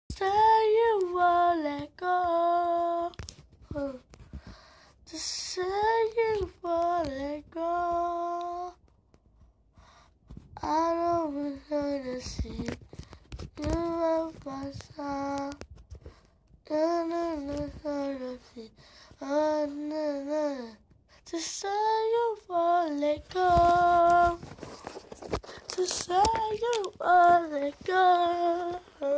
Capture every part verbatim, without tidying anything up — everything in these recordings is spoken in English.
say you won't let go. To say you won't let go. I don't want to see you at my side. No, no, no, no, no, oh, no, no. To say you won't let go. To say you won't let go.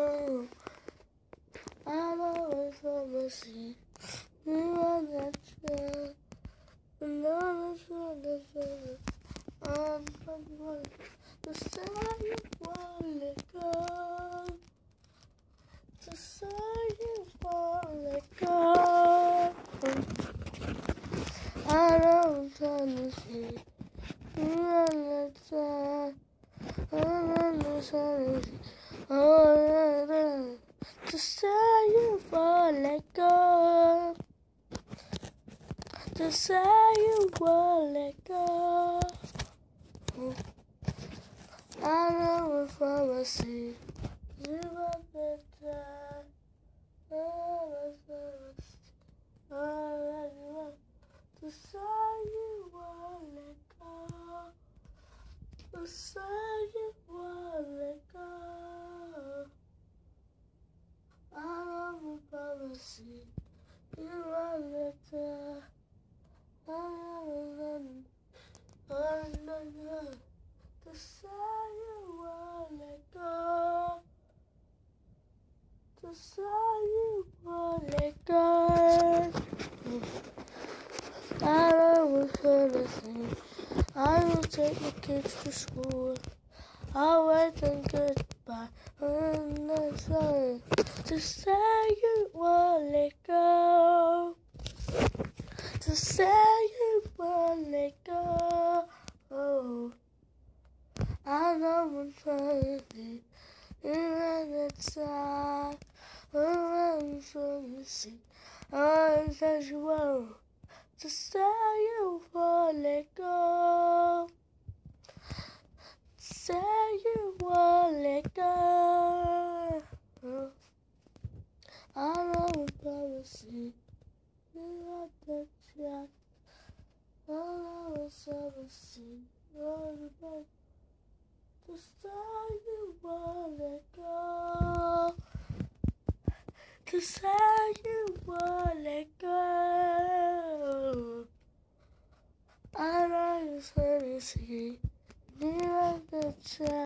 I always wanna see you on that chair. And I was wanna say I'm someone to say you won't let go. To say you won't let go. I don't wanna see you on that chair. I don't wanna see oh, yeah, to say you won't let go. To say you won't let go. I know if I will see you at the time. To say you won't let go. To say you won't let go. I don't wanna see you all the time. I don't know to say you won't let go. To say you won't let go. I don't wanna see. I will take the kids to school. I'll wait and goodbye. And I'm sorry. To say you won't let go. To say you won't let go. Oh, I know I'm trying to be in the time. Oh, I'm trying to see. I'm such a world. To say you won't let go. Say you won't let go. Oh, I know I'm gonna see you at the track. I know it's ever seen you to say you won't let go. To say you won't let go. I know it's gonna see you at the track.